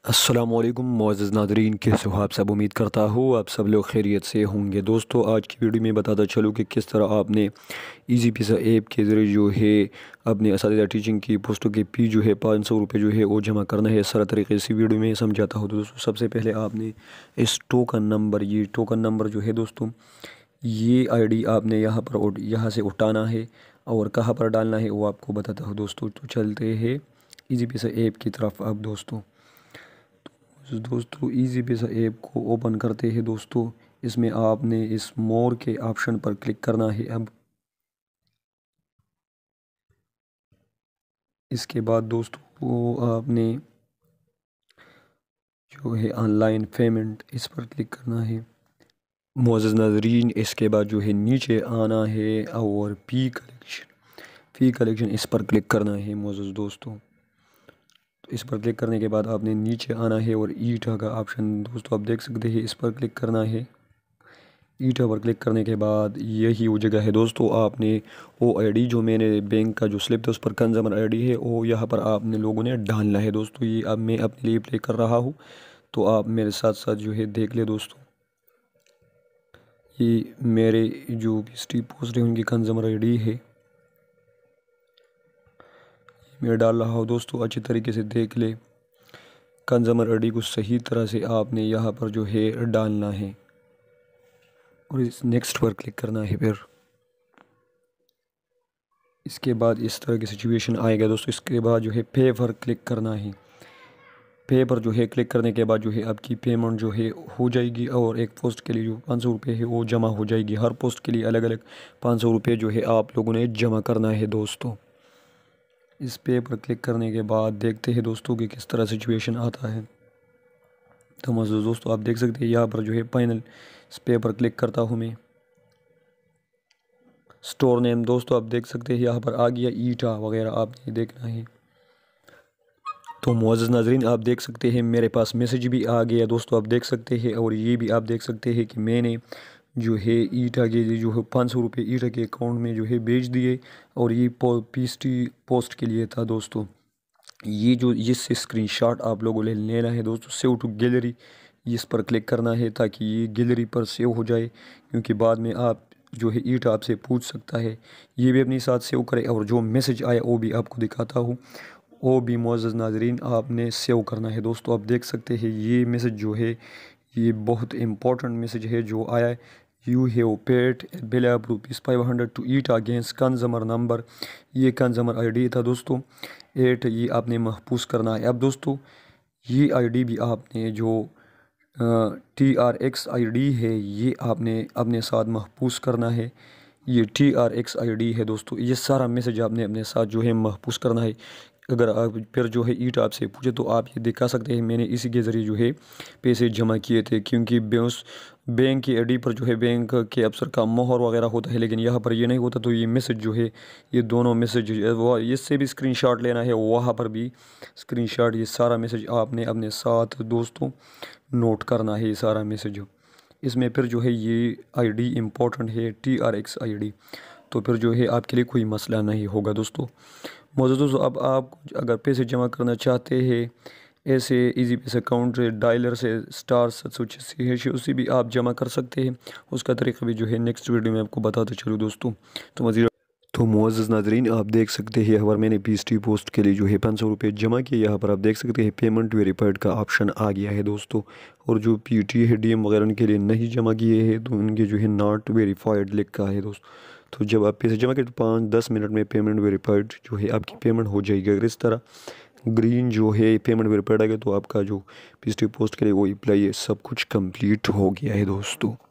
अस्सलामुअलैकुम मुअज़्ज़ज़ नाज़रीन, कैसे हो आप सब। उम्मीद करता हूँ आप सब लोग खैरियत से होंगे। दोस्तों, आज की वीडियो में बताता चलूँ कि किस तरह आपने इजी पीसा ऐप के ज़रिए जो है अपने असातिज़ा टीचिंग की पोस्टों के फ़ी जो है 500 रुपये जो है वो जमा करना है। सारा तरीके से वीडियो में समझाता हूँ। तो दोस्तों, सबसे पहले आपने इस टोकन नंबर जो है दोस्तों, ये आईडी आपने यहाँ से उठाना है और कहाँ पर डालना है वो आपको बताता हूँ दोस्तों। तो चलते हैं इजी पीसा ऐप की तरफ। अब दोस्तों इजी पैसा ऐप को ओपन करते हैं दोस्तों। इसमें आपने इस मोर के ऑप्शन पर क्लिक करना है। अब इसके बाद दोस्तों आपने जो है ऑनलाइन पेमेंट इस पर क्लिक करना है मुअज़्ज़ज़ नाज़रीन। इसके बाद जो है नीचे आना है और फ़ी कलेक्शन इस पर क्लिक करना है मुअज़्ज़ज़ दोस्तों। तो इस पर क्लिक करने के बाद आपने नीचे आना है और ईटा का ऑप्शन दोस्तों आप देख सकते हैं, इस पर क्लिक करना है। ईटा पर क्लिक करने के बाद यही वो जगह है दोस्तों। आपने वो आईडी जो मैंने बैंक का जो स्लिप था उस पर कंज्यूमर आईडी है वो यहाँ पर आपने लोगों ने डालना है दोस्तों। ये अब मैं अपने लिए प्ले कर रहा हूँ, तो आप मेरे साथ साथ जो है देख ले दोस्तों। ये मेरे जो स्ट्रीट पोस्ट है उनकी कंज्यूमर आईडी है, मैं डाल रहा हूँ दोस्तों। अच्छी तरीके से देख ले, कंज्यूमर आईडी को सही तरह से आपने यहाँ पर जो है डालना है और इस नेक्स्ट पर क्लिक करना है। फिर इसके बाद इस तरह की सिचुएशन आएगा दोस्तों। इसके बाद जो है पे पर क्लिक करना है। पे पर जो है क्लिक करने के बाद जो है आपकी पेमेंट जो है हो जाएगी और एक पोस्ट के लिए जो 500 रुपये है वो जमा हो जाएगी। हर पोस्ट के लिए अलग अलग 500 रुपये जो है आप लोगों ने जमा करना है दोस्तों। इस पे पर क्लिक करने के बाद देखते हैं दोस्तों कि किस तरह सिचुएशन आता है। तो मज़े दोस्तों आप देख सकते हैं यहाँ पर जो है फाइनल, इस पे पर क्लिक करता हूँ मैं। स्टोर नेम दोस्तों आप देख सकते हैं यहाँ पर आ गया, ईटा वगैरह आपने देखना है। तो मुअज़्ज़ज़ नाज़रीन आप देख सकते हैं मेरे पास मैसेज भी आ गया दोस्तों, आप देख सकते हैं। और ये भी आप देख सकते हैं कि मैंने जो है ईटा के जो है 500 रुपये ईटा के अकाउंट में जो है भेज दिए। और ये पीएसटी पोस्ट के लिए था दोस्तों। ये जो इससे स्क्रीनशॉट आप लोगों ने लेना है दोस्तों। सेव टू गैलरी इस पर क्लिक करना है ताकि ये गैलरी पर सेव हो जाए, क्योंकि बाद में आप जो है ईट आपसे पूछ सकता है। ये भी अपने साथ सेव करें और जो मैसेज आया वो भी आपको दिखाता हूँ, वो भी मुअज़्ज़ज़ नाज़रीन आपने सेव करना है दोस्तों। आप देख सकते हैं ये मैसेज जो है ये बहुत इम्पोर्टेंट मैसेज है जो आया है। You have paid bill of ₹500 to it against consumer number. ये कंज्यूमर आईडी था दोस्तों 8, ये आपने महफूज करना है। अब दोस्तों ये आईडी भी आपने जो TRX आईडी है ये आपने अपने साथ महफूज करना है। ये TRX आईडी है दोस्तों। ये सारा मैसेज आपने अपने साथ जो है महफूज करना है। अगर आप फिर जो है ईट आपसे पूछे तो आप ये दिखा सकते हैं मैंने इसी के ज़रिए जो है पैसे जमा किए थे, क्योंकि उस बैंक की आईडी पर जो है बैंक के अफसर का मोहर वगैरह होता है, लेकिन यहाँ पर ये नहीं होता। तो ये मैसेज जो है ये दोनों मैसेज वो इससे भी स्क्रीनशॉट लेना है, वहाँ पर भी स्क्रीनशॉट, ये सारा मैसेज आपने अपने साथ दोस्तों नोट करना है। ये सारा मैसेज इसमें फिर जो है ये आईडी इम्पोर्टेंट है TRX आईडी, तो फिर जो है आपके लिए कोई मसला नहीं होगा दोस्तों। मौजूद दोस्तों अब आप अगर पैसे जमा करना चाहते हैं ऐसे इजी पैसा अकाउंट डायलर से *786# उसी भी आप जमा कर सकते हैं। उसका तरीका भी जो है नेक्स्ट वीडियो में आपको बताते चलूँ दोस्तों। तो मज़ीद तो मुअज़्ज़ज़ नाज़रीन आप देख सकते हैं यहाँ पर मैंने पीएसटी पोस्ट के लिए जो है 500 रुपये जमा किए। यहाँ पर आप देख सकते हैं पेमेंट वेरीफाइड का ऑप्शन आ गया है दोस्तों। और जो PUT है DM वगैरह उनके लिए नहीं जमा किए हैं तो उनके जो है नॉट वेरीफाइड लिखा है दोस्तों। तो जब आप पैसे जमा करें तो 5-10 मिनट में पेमेंट वेरीफाइड जो है आपकी पेमेंट हो जाएगी। अगर इस तरह ग्रीन जो है पेमेंट वेरीफाइड आ गया तो आपका जो पीएसटी पोस्ट के लिए वो अप्लाई है सब कुछ कंप्लीट हो गया है दोस्तों।